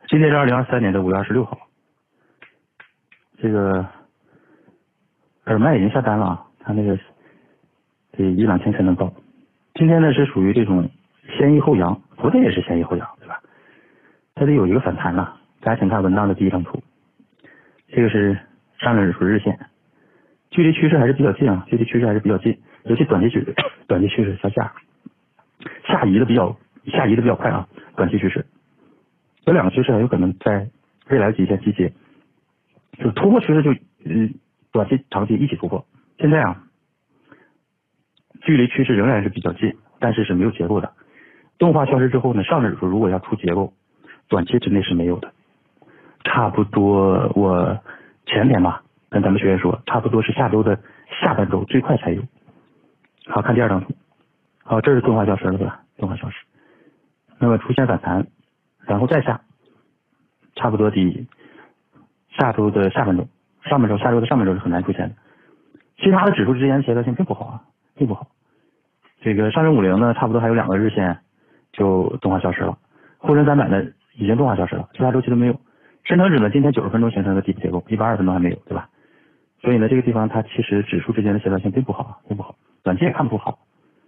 今天是2023年的5月26号，这个耳麦已经下单了啊，它那个得1-2天才能到。今天呢是属于这种先抑后扬，昨天也是先抑后扬，对吧？它得有一个反弹了。大家请看文档的第一张图，这个是上证指数日线，距离趋势还是比较近啊，距离趋势还是比较近，尤其短期趋势向下移的比较快啊，短期趋势。有两个趋势很有可能在未来极限集结，就是突破趋势就短期长期一起突破。现在啊，距离趋势仍然是比较近，但是是没有结构的。动画消失之后呢，上证指数如果要出结构，短期之内是没有的。差不多我前天吧跟咱们学员说，差不多是下周的下半周最快才有。好，看第二张图。好，这是动画消失了，对吧？动画消失。那么出现反弹，然后再下，差不多得下周的下半周，下周的上半周是很难出现的。其他的指数之间协调性并不好啊，并不好。这个上证50呢，差不多还有2个日线就动画消失了，沪深300呢已经动画消失了，其他周期都没有。深成指呢，今天90分钟形成的底部结构，120分钟还没有，对吧？所以呢，这个地方它其实指数之间的协调性并不好，并不好，短期也看不好，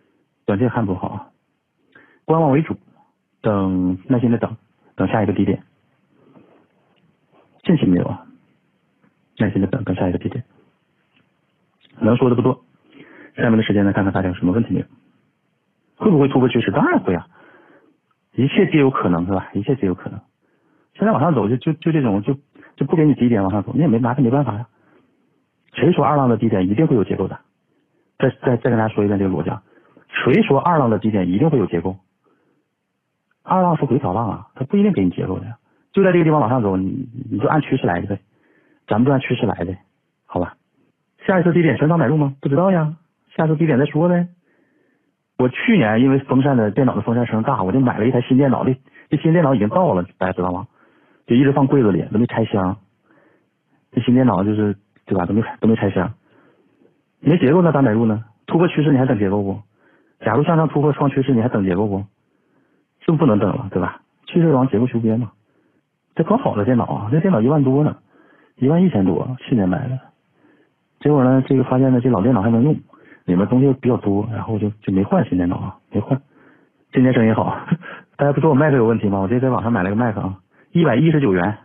观望为主，耐心的等下一个低点。近期没有啊，耐心的等下一个低点。能说的不多，下面的时间呢，看看大家有什么问题没有？会不会突破趋势？当然会啊，一切皆有可能，是吧？一切皆有可能。现在往上走就这种就不给你低点往上走，你也没办法呀。谁说二浪的低点一定会有结构的？再跟大家说一遍这个逻辑啊，谁说二浪的低点一定会有结构？二浪是回调浪啊，它不一定给你结构的呀。就在这个地方往上走，你就按趋势来的呗，咱们就按趋势来的，好吧？下一次低点全仓买入吗？不知道呀，下次低点再说呗。我去年因为电脑的风扇声大，我就买了一台新电脑，这新电脑已经到了，大家知道吗？就一直放柜子里都没拆箱，这新电脑就是对吧，都没拆箱。没结构那咋买入呢？突破趋势你还等结构不？假如向上突破双趋势你还等结构不？是不是不能等了，对吧？趋势往结构修边嘛。这可好的电脑啊，这电脑1万多呢，11000多，去年买的。结果呢，这个发现呢，这老电脑还能用，里面东西比较多，然后就没换新电脑啊，没换。今年生意好，大家不说我麦克有问题吗？我这在网上买了个麦克啊，119元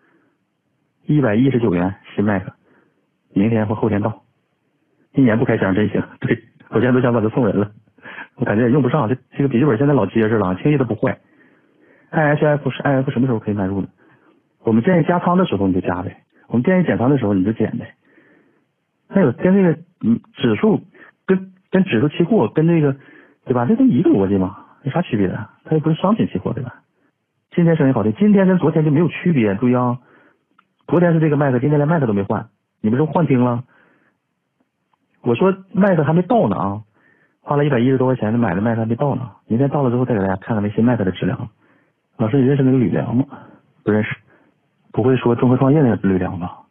，119元新麦克，明天或后天到。一年不开箱真行，对我现在都想把它送人了，我感觉也用不上，这个笔记本现在老结实了，轻易的不坏。IF 什么时候可以买入呢？我们建议加仓的时候你就加呗，我们建议减仓的时候你就减呗。还有跟这个指数跟指数期货跟这个对吧？这都一个逻辑嘛，有啥区别啊？它又不是商品期货，对吧？今天生意好的，今天跟昨天就没有区别，注意啊！昨天是这个麦克，今天连麦克都没换，你们是幻听了？我说麦克还没到呢啊，花了110多块钱买的麦克还没到呢，明天到了之后再给大家看看那新麦克的质量。老师，你认识那个吕梁吗？不认识，不会说综合创业那个吕梁吧？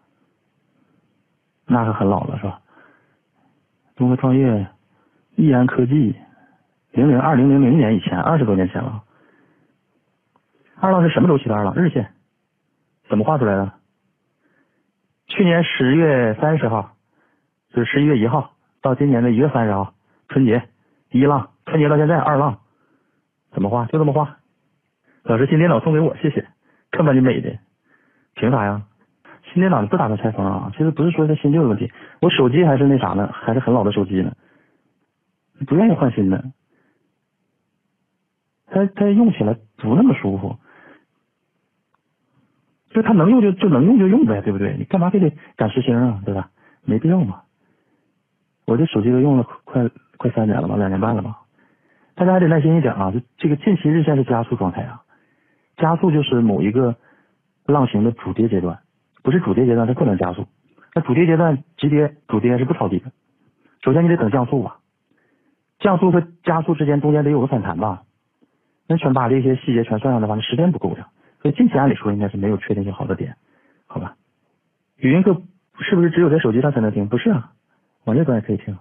那个很老了是吧？综合创业，易安科技，2000年以前，20多年前了。二浪是什么周期的二浪？日线，怎么画出来的？去年10月30号，就是11月1号到今年的1月30号，春节一浪，春节到现在二浪，怎么画？就这么画。老师，新电脑送给我，谢谢，看把你美的，凭啥呀？新电脑你不打算拆封啊？其实不是说它新旧的问题，我手机还是那啥呢，还是很老的手机呢，不愿意换新的，它用起来不那么舒服，就它能用就能用就用呗，对不对？你干嘛非得赶时兴啊，对吧？没必要嘛。我这手机都用了快3年了吧，2年半了吧。大家还得耐心一点啊，这个近期日线是加速状态啊，加速就是某一个浪形的主跌阶段，不是主跌阶段它不能加速，那主跌阶段急跌主跌是不抄底的。首先你得等降速吧，降速和加速之间中间得有个反弹吧，那全把这些细节全算上的话，那时间不够呀。所以近期按理说应该是没有确定性好的点，好吧？语音课是不是只有在手机上才能听？不是啊，网页端也可以听。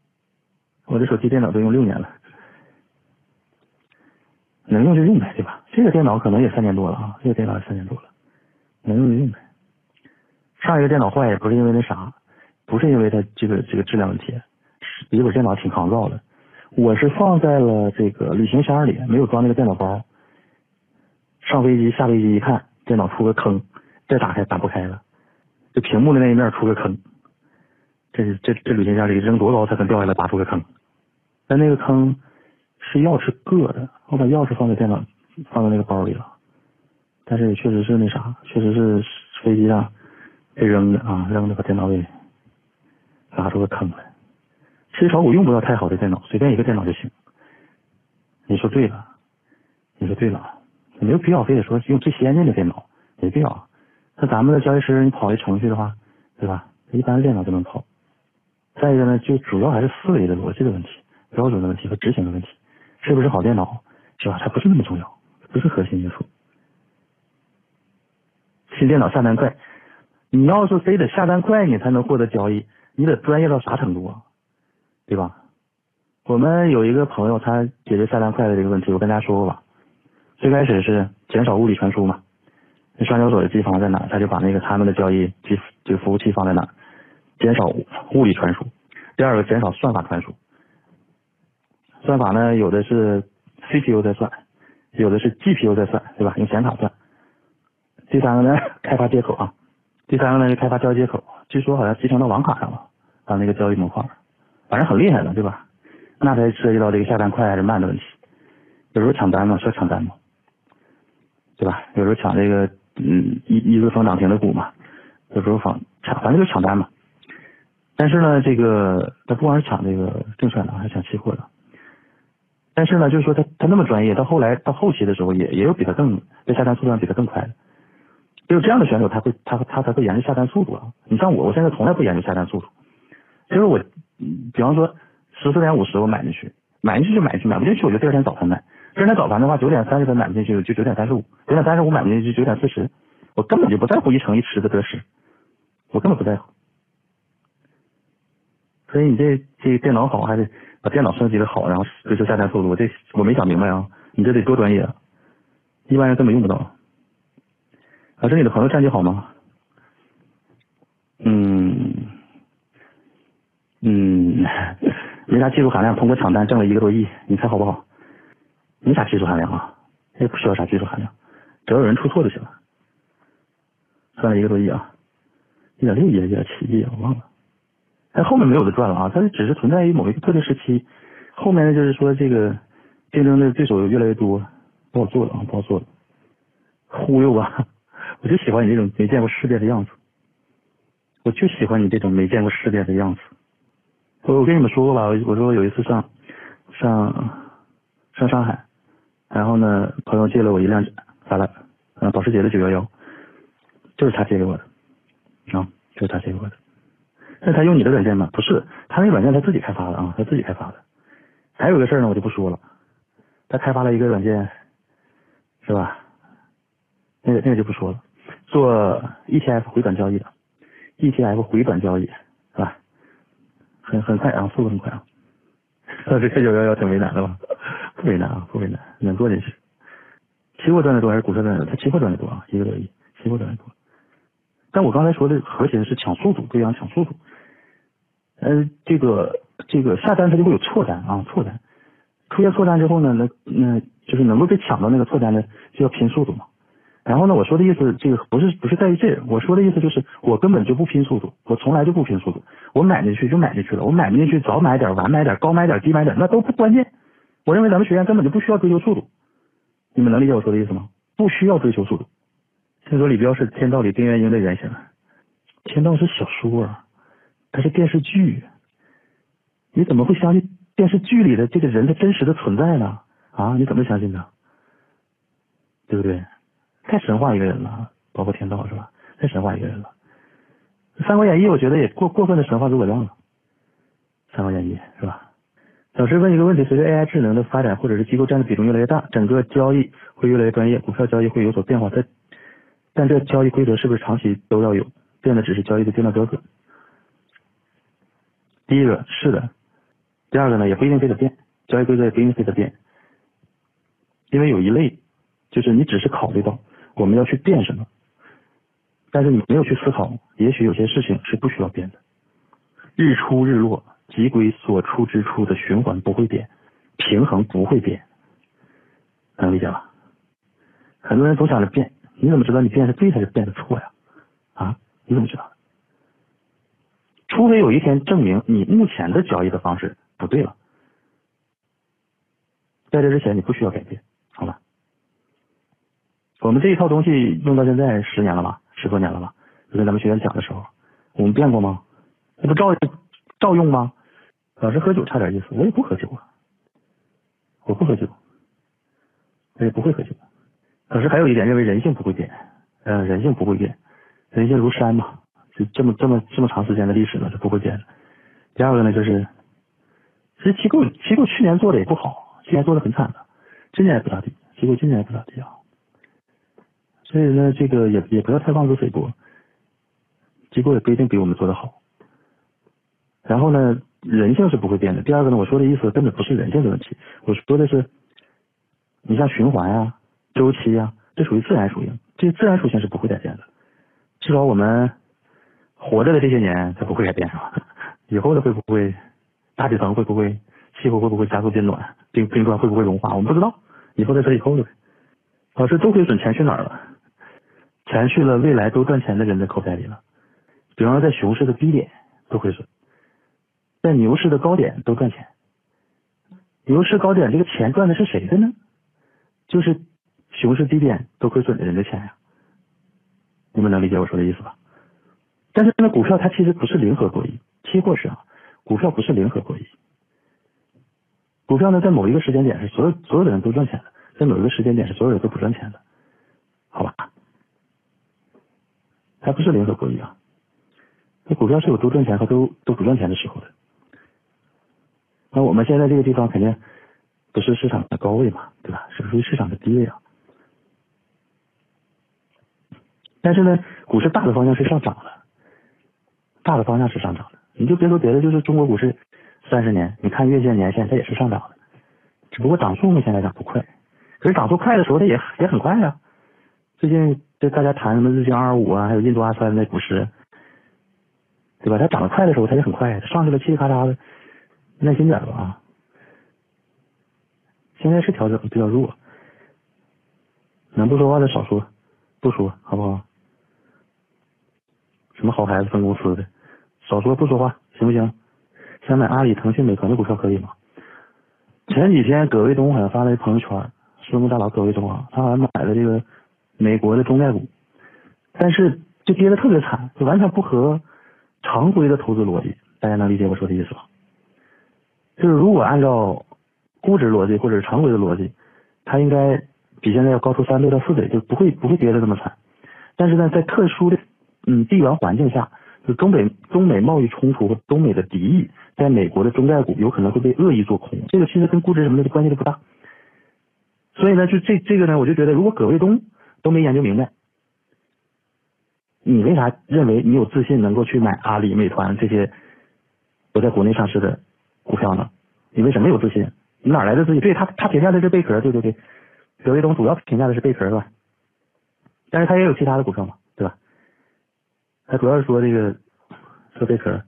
我的手机电脑都用6年了，能用就用呗，对吧？ 这个电脑可能也3年多了啊，这个电脑也3年多了，能用就用呗。上一个电脑坏也不是因为那啥，不是因为它这个质量问题，笔记本电脑挺抗造的。我是放在了这个旅行箱里，没有装那个电脑包。上飞机下飞机一看，电脑出个坑，再打开打不开了，这屏幕的那一面出个坑，这旅行箱里扔多高才能掉下来打出个坑。但那个坑是钥匙硌的，我把钥匙放在那个包里了，但是也确实是那啥，确实是飞机上被扔的啊，扔的把电脑给拉出个坑来。其实炒股用不到太好的电脑，随便一个电脑就行。你说对了，没有必要非得说用最先进的电脑，没必要。那咱们的交易师你跑一程序的话，对吧？一般的电脑就能跑。再一个呢，就主要还是思维的逻辑的问题、标准的问题和执行的问题，是不是好电脑，是吧？它不是那么重要，不是核心因素。新电脑下单快，你要是非得下单快你才能获得交易，你得专业到啥程度啊？对吧？我们有一个朋友，他解决下单快的这个问题，我跟大家说过吧。最开始是减少物理传输嘛，那上交所的机房在哪，他就把那个他们的交易机这个服务器放在哪，减少物理传输。第二个减少算法传输，算法呢有的是 CPU 在算，有的是 GPU 在算，对吧？用显卡算。第三个呢开发接口啊，第三个呢是开发交易接口，据说好像集成到网卡上了，把那个交易模块，反正很厉害的，对吧？那才涉及到这个下单快还是慢的问题。有时候抢单嘛，说抢单嘛，对吧？有时候抢这个一字风涨停的股嘛，有时候反正就是抢单嘛。但是呢，这个他不光是抢这个证券的，还抢期货的。但是呢，就是说他那么专业，到后期的时候也有比他更这下单速度上比他更快的。只有这样的选手，他才会研究下单速度啊。你像我现在从来不研究下单速度，就是我，比方说14.50我买进去就买进去，买不进去我就第二天早盘买。第二天早盘的话，9点30分买不进去就9点35买不进去就9点40，我根本就不在乎1成1池的得失，我根本不在乎。所以你这电脑好，还得把电脑升级的好，然后追求下单速度，我没想明白啊，你这得多专业啊，一般人根本用不到。啊，这里的朋友战绩好吗？没啥技术含量，通过抢单挣了1个多亿，你猜好不好？没啥技术含量啊，也不需要啥技术含量，只要有人出错就行了。赚了1个多亿啊，1.6亿1.7亿我忘了。但后面没有的赚了啊，它只是存在于某一个特定时期，后面呢就是说这个竞争的对手越来越多，不好做了啊，不好做了。忽悠啊，我就喜欢你这种没见过世面的样子，我就喜欢你这种没见过世面的样子。我跟你们说过吧，我说有一次上上海，然后呢朋友借了我一辆法拉保时捷的911，就是他借给我的啊，就是他借给我的。那他用你的软件吗？不是，他那个软件他自己开发的啊，他自己开发的。还有个事儿呢，我就不说了，他开发了一个软件，是吧？那个就不说了，做 ETF 回转交易的 ，ETF 回转交易，是吧？很快啊，速度很快啊。这911挺为难的吧？不为难啊，不为难，能做进去。期货赚的多还是股市赚的多？他期货赚的多啊，1个多亿，期货赚的多。但我刚才说的核心是抢速度，对方抢速度。这个下单它就会有错单啊，错单出现错单之后呢，那就是能够被抢到那个错单的就要拼速度嘛。然后呢，我说的意思这个不是在于这个，我说的意思就是我根本就不拼速度，我从来就不拼速度，我买进去就买进去了，我买不进去早买点晚买点高买点低买点那都不关键。我认为咱们学员根本就不需要追求速度，你们能理解我说的意思吗？不需要追求速度。听说李彪是天道里丁元英的原型，天道是小说啊，它是电视剧，你怎么会相信电视剧里的这个人的真实的存在呢？啊，你怎么相信呢？对不对？太神话一个人了，包括天道是吧？太神话一个人了。三国演义我觉得也过分的神话诸葛亮了，三国演义是吧？老师问一个问题，随着 AI 智能的发展或者是机构占的比重越来越大，整个交易会越来越专业，股票交易会有所变化，但这交易规则是不是长期都要有，变的只是交易的定量标准？第一个是的，第二个呢也不一定非得变，交易规则也不一定非得变，因为有一类就是你只是考虑到我们要去变什么，但是你没有去思考，也许有些事情是不需要变的。日出日落即归所出之处的循环不会变，平衡不会变，能理解吧？很多人总想着变，你怎么知道你变是对还是变的错呀？啊，你怎么知道？除非有一天证明你目前的交易的方式不对了，在这之前你不需要改变，好吧？我们这一套东西用到现在10年了吧，10多年了吧？就跟咱们学员讲的时候，我们变过吗？那不照用吗？老师喝酒差点意思，我也不喝酒啊，我不喝酒，我也不会喝酒。老师还有一点认为人性不会变，人性不会变，人性如山嘛，就这么长时间的历史了，是不会变的。第二个呢，就是其实机构去年做的也不好，去年做的很惨的，今年也不咋地，机构今年也不咋地啊。所以呢，这个也不要太妄自菲薄，机构也不一定比我们做的好。然后呢，人性是不会变的。第二个呢，我说的意思根本不是人性的问题，我说的是，你像循环啊、周期啊，这属于自然属性，这自然属性是不会改变的。至少我们活着的这些年，它不会改变，是吧？以后的会不会大气层会不会气候会不会加速变暖，冰川会不会融化，我们不知道，以后再说以后的呗。老师都亏损，钱去哪儿了？钱去了未来都赚钱的人的口袋里了。比方说在熊市的低点都亏损，在牛市的高点都赚钱。牛市高点这个钱赚的是谁的呢？就是熊市低点都亏损的人的钱呀。你们能理解我说的意思吧？但是呢，股票它其实不是零和博弈，期货是啊，股票不是零和博弈。股票呢，在某一个时间点是所有的人都赚钱的，在某一个时间点是所有人都不赚钱的，好吧？它不是零和博弈啊。那股票是有都赚钱和都不赚钱的时候的。那我们现在这个地方肯定不是市场的高位嘛，对吧？是属于市场的低位啊。但是呢，股市大的方向是上涨的，大的方向是上涨的。你就别说别的，就是中国股市30年，你看月线、年线，它也是上涨的，只不过涨速目前来讲不快。可是涨速快的时候，它也很快呀。最近这大家谈什么日经225啊，还有印度23那股市，对吧？它涨得快的时候，它也很快，它上去了，嘁哩咔嚓的，耐心点吧啊！现在是调整比较弱，能不说话的少说，不说好不好？什么好孩子分公司的，少说不说话，行不行？想买阿里、腾讯、美团的股票可以吗？前几天葛卫东好像发了一朋友圈，私募大佬葛卫东啊，他好像买了这个美国的中概股，但是就跌得特别惨，就完全不合常规的投资逻辑。大家能理解我说的意思吧？就是如果按照估值逻辑或者常规的逻辑，它应该比现在要高出3倍到4倍，就不会跌得这么惨。但是呢，在特殊的地缘环境下，就中美贸易冲突和中美的敌意，在美国的中概股有可能会被恶意做空，这个其实跟估值什么的关系都不大。所以呢，就这个呢，我就觉得如果葛卫东都没研究明白，你为啥认为你有自信能够去买阿里、美团这些不在国内上市的股票呢？你为什么有自信？你哪来的自信？对，他评价的是贝壳，对，葛卫东主要评价的是贝壳，是吧？但是他也有其他的股票嘛，对吧？他主要是说这个说贝壳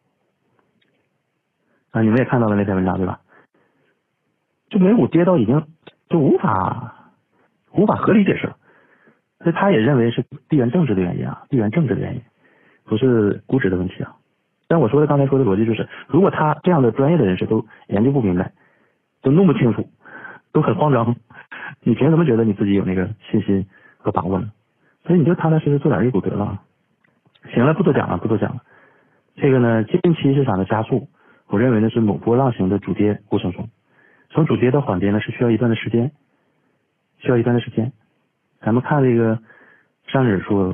啊，你们也看到了那篇文章对吧？就美股跌到已经就无法合理解释了，所以他也认为是地缘政治的原因啊，地缘政治的原因，不是估值的问题啊。但我说的刚才说的逻辑就是，如果他这样的专业的人士都研究不明白，都弄不清楚，都很慌张，你凭什么觉得你自己有那个信心和把握呢？所以你就踏踏实实做点 A 股得了。行了，不多讲了。这个呢，近期市场的加速，我认为呢是某波浪形的主跌过程中，从主跌到缓跌呢是需要一段的时间，咱们看这个上证指数，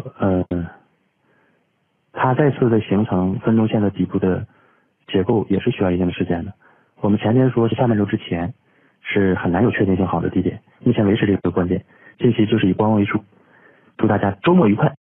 它再次的形成分钟线的底部的结构也是需要一定的时间的。我们前面说是下半周之前是很难有确定性好的低点，目前维持这个关键，近期就是以观望为主。祝大家周末愉快。